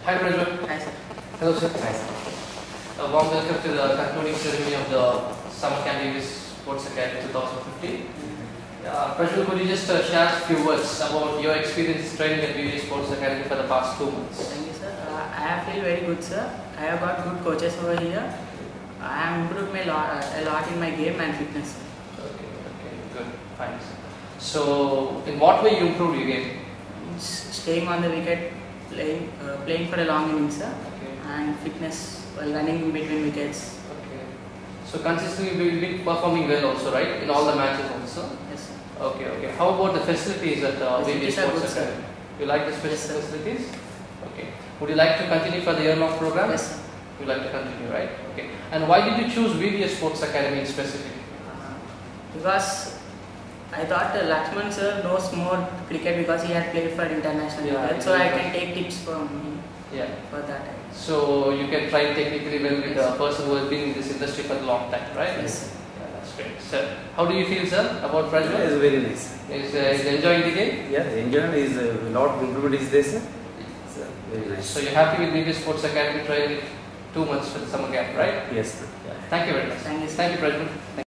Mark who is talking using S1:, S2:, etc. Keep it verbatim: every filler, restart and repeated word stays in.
S1: Hi, Prajwal.
S2: Hi, sir.
S1: Hello, sir.
S2: Hi, sir.
S1: A warm welcome to the concluding ceremony of the Summer Camp Davis Sports Academy twenty fifteen. Uh, Prajwal, could you just uh, share a few words about your experience training at B V A Sports Academy for the past two months?
S2: Thank you, sir. Uh, I have feel very good, sir. I have got good coaches over here. I have improved my lot, uh, a lot in my game and fitness, sir.
S1: Okay, okay, good, fine. So, in what way you improved your game?
S2: S- Staying on the wicket, playing uh, playing for a long innings, sir,
S1: Okay,
S2: and fitness while running in between wickets.
S1: okay. So, consistently you've been performing well also, right? In all the matches also?
S2: Yes, sir.
S1: Okay, okay. How about the facilities at uh, B V A
S2: Facilities are
S1: Sports
S2: good, sir.
S1: Academy? You like the
S2: Yes,
S1: special
S2: sir.
S1: facilities? Okay. Would you like to continue for the year-long program?
S2: Yes, sir.
S1: You like to continue, right? Okay. And why did you choose B V A Sports Academy in specific?
S2: Uh, because I thought uh, Lakshman sir knows more cricket because he had played for international
S1: Yeah,
S2: cricket,
S1: he
S2: so I
S1: knows.
S2: can take tips from him
S1: Yeah.
S2: for that.
S1: So you can try technically well with a person who has been in this industry for a long time, right?
S2: Yes, sir.
S1: Yeah, that's great. Sir, how do you feel, sir, about
S3: Yeah,
S1: Prajwal?
S3: it's very nice.
S1: Is, uh, is enjoying the game?
S3: Yeah, the enjoyment is a lot of improvement is there, sir. It's uh, very nice.
S1: So you're happy with B V A Sports Academy training two months for the summer camp, right?
S3: Yes, sir.
S1: Thank you very much.
S2: Thank you, sir.
S1: Thank you, Prajwal.